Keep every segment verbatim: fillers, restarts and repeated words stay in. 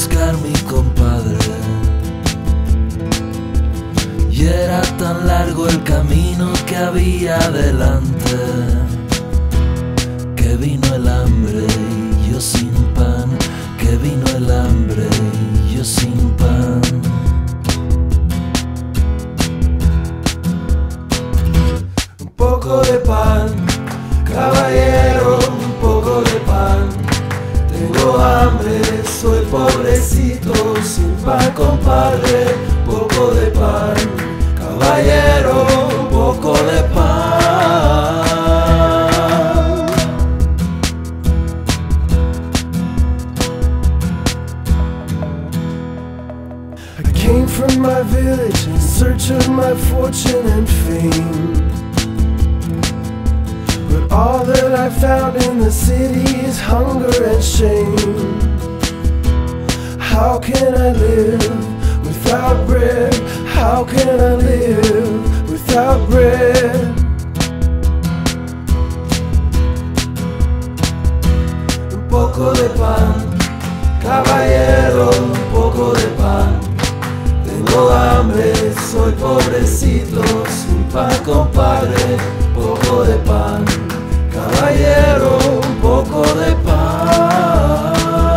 buscar mi compadre. Y era tan largo el camino que había delante, que vino el hambre y yo sin pan, que vino el hambre y yo sin pan. Un poco de pan, caballero, un poco de pan. Tengo hambre, soy pobrecito, sin pan, compadre. Poco de pan, caballero, un poco de pan. I came from my village in search of my fortune and fame, but all that I found in the city is hunger and shame. How can I live without bread? How can I live without bread? Un poco de pan, caballero, un poco de pan. Tengo hambre, soy pobrecito, sin pan, compadre. Poco de pan, caballero, un poco de pan.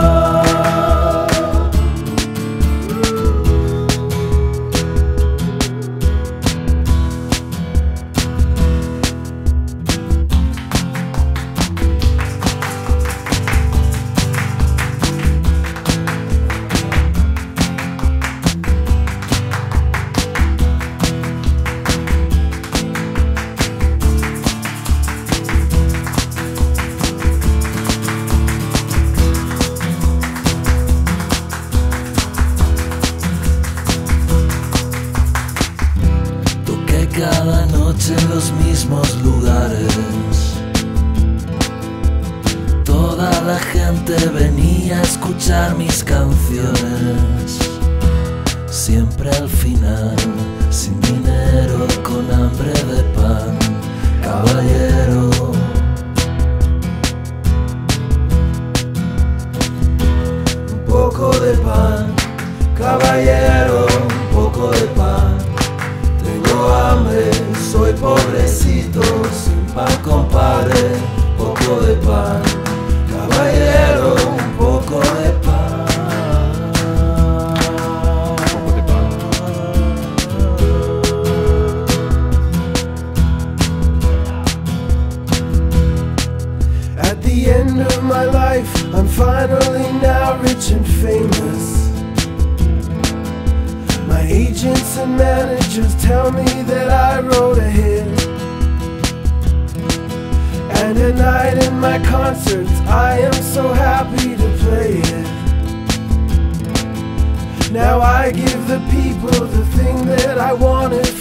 Cada noche en los mismos lugares, toda la gente venía a escuchar mis canciones. Siempre al final, sin dinero, con hambre de pan, caballero. Un poco de pan, caballero, un poco de pan. Tengo hambre, soy pobrecito, sin pan, compadre. Poco de pan, caballero, un poco de pan. Poco de pan. At the end of my life, I'm finally now rich and famous. My agents and managers tell me that I wrote a hit, and at night in my concerts I am so happy to play it. Now I give the people the thing that I wanted